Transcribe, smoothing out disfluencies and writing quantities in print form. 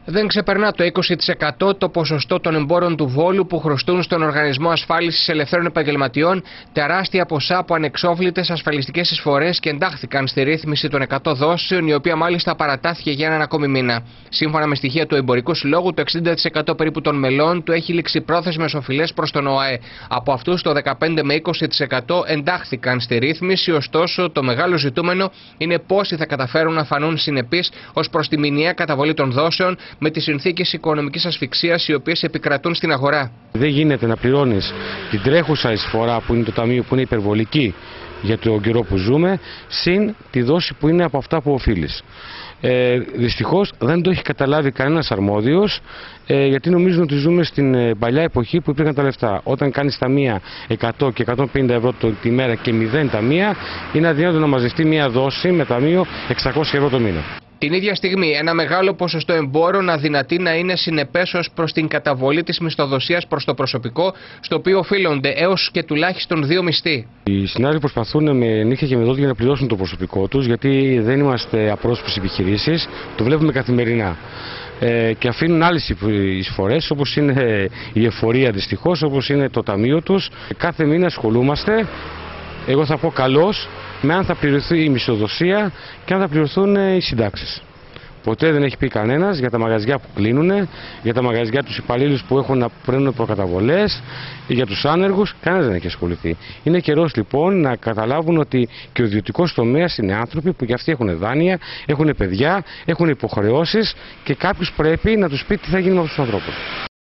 Δεν ξεπερνά το 20% το ποσοστό των εμπόρων του Βόλου που χρωστούν στον Οργανισμό Ασφάλισης Ελευθέρων Επαγγελματιών τεράστια ποσά από ανεξόφλητες ασφαλιστικές εισφορές και εντάχθηκαν στη ρύθμιση των 100 δόσεων, η οποία μάλιστα παρατάθηκε για έναν ακόμη μήνα. Σύμφωνα με στοιχεία του Εμπορικού Συλλόγου, το 60% περίπου των μελών του έχει ληξιπρόθεσμες οφειλές προς τον ΟΑΕ. Από αυτούς, το 15 με 20% εντάχθηκαν στη ρύθμιση, ωστόσο το μεγάλο ζητούμενο είναι πόσοι θα καταφέρουν να φανούν συνεπείς ως προς τη μηνιαία καταβολή των δόσεων με τις συνθήκες οικονομικής ασφυξίας οι οποίες επικρατούν στην αγορά. Δεν γίνεται να πληρώνεις την τρέχουσα εισφορά που είναι το ταμείο, που είναι υπερβολική για τον καιρό που ζούμε, συν τη δόση που είναι από αυτά που οφείλεις. Δυστυχώς δεν το έχει καταλάβει κανένας αρμόδιος, γιατί νομίζουν ότι ζούμε στην παλιά εποχή που υπήρχαν τα λεφτά. Όταν κάνεις ταμεία 100 και 150 ευρώ τη μέρα και 0 ταμεία, είναι αδύνατο να μαζευτεί μια δόση με ταμείο 600 ευρώ το μήνα. Την ίδια στιγμή, ένα μεγάλο ποσοστό εμπόρων αδυνατεί να είναι συνεπές ως προς την καταβολή της μισθοδοσίας προς το προσωπικό, στο οποίο οφείλονται έως και τουλάχιστον 2 μισθοί. Οι συνάδελφοι προσπαθούν με νύχια και με δόντια να πληρώσουν το προσωπικό τους, γιατί δεν είμαστε απρόσωπες επιχειρήσεις, το βλέπουμε καθημερινά. Και αφήνουν άλλες εισφορές, όπως είναι η εφορία δυστυχώς, όπως είναι το ταμείο τους. Κάθε μήνα ασχολούμαστε, εγώ θα πω καλώς, με αν θα πληρωθεί η μισθοδοσία και αν θα πληρωθούν οι συντάξεις. Ποτέ δεν έχει πει κανένας για τα μαγαζιά που κλείνουν, για τα μαγαζιά τους υπαλλήλους που έχουν να παίρνουν προκαταβολές, για τους άνεργους, κανένας δεν έχει ασχοληθεί. Είναι καιρός λοιπόν να καταλάβουν ότι και ο ιδιωτικός τομέας είναι άνθρωποι που και αυτοί έχουν δάνεια, έχουν παιδιά, έχουν υποχρεώσεις και κάποιος πρέπει να τους πει τι θα γίνει με αυτούς τους ανθρώπους.